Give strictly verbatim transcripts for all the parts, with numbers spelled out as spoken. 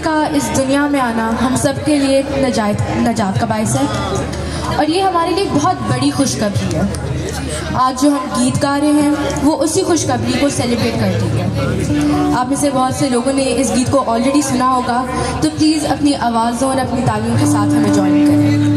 का इस दुनिया में आना हम सब के लिए नजात नजात का बायस है और ये हमारे लिए बहुत बड़ी खुशखबरी है। आज जो हम गीत गा रहे हैं वो उसी खुशखबरी को सेलिब्रेट करती है। आप में से बहुत से लोगों ने इस गीत को ऑलरेडी सुना होगा, तो प्लीज़ अपनी आवाज़ों और अपनी तालियों के साथ हमें ज्वाइन करें।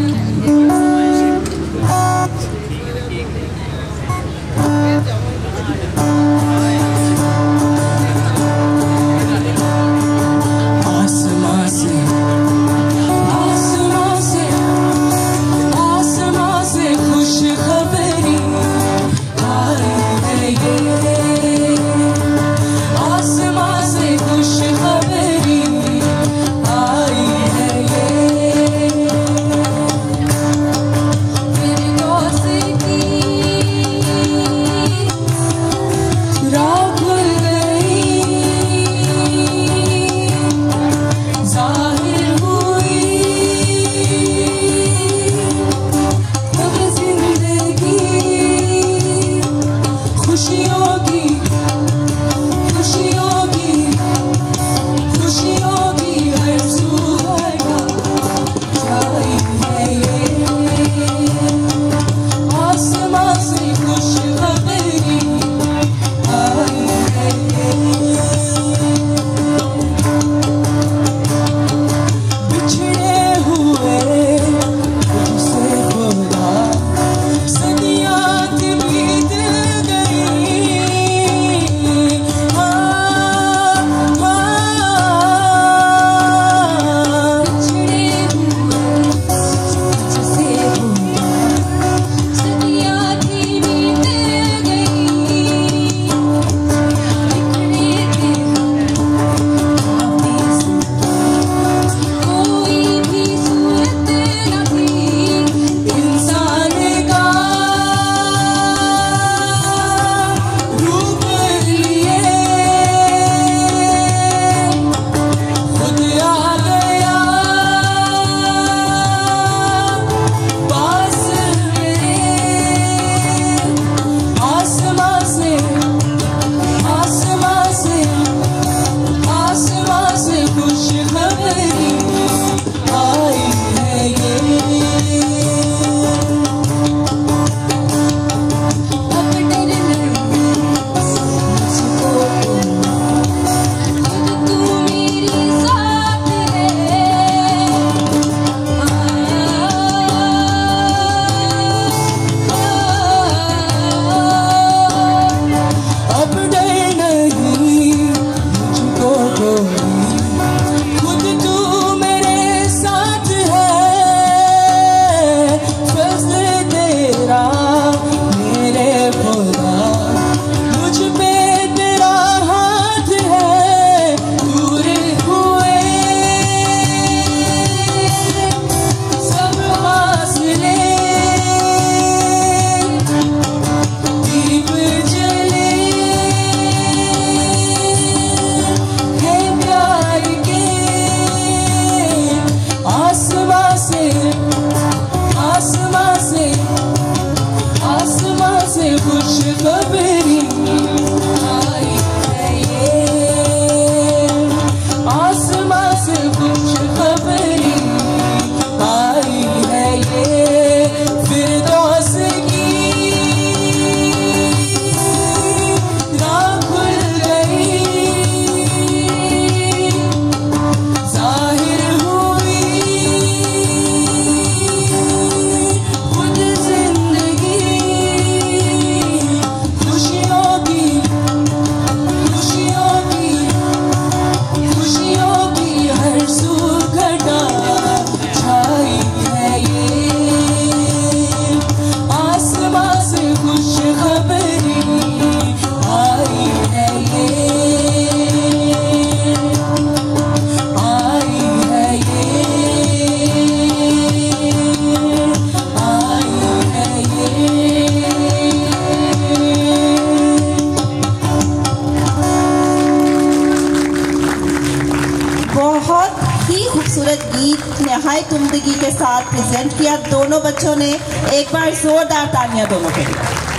खूबसूरत गीत नहायत उम्दगी के साथ प्रेजेंट किया दोनों बच्चों ने। एक बार जोरदार तालियां दोनों के लिए।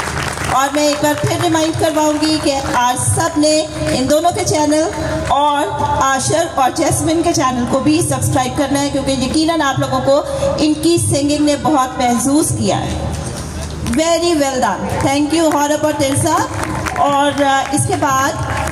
और मैं एक बार फिर रिमाइंड करवाऊंगी कि आज सब ने इन दोनों के चैनल और आशर और जैस्मिन के चैनल को भी सब्सक्राइब करना है, क्योंकि यकीनन आप लोगों को इनकी सिंगिंग ने बहुत महसूस किया है। Very well done, thank you हॉरबर टिल्सा। और इसके बाद